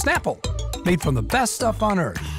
Snapple, made from the best stuff on earth.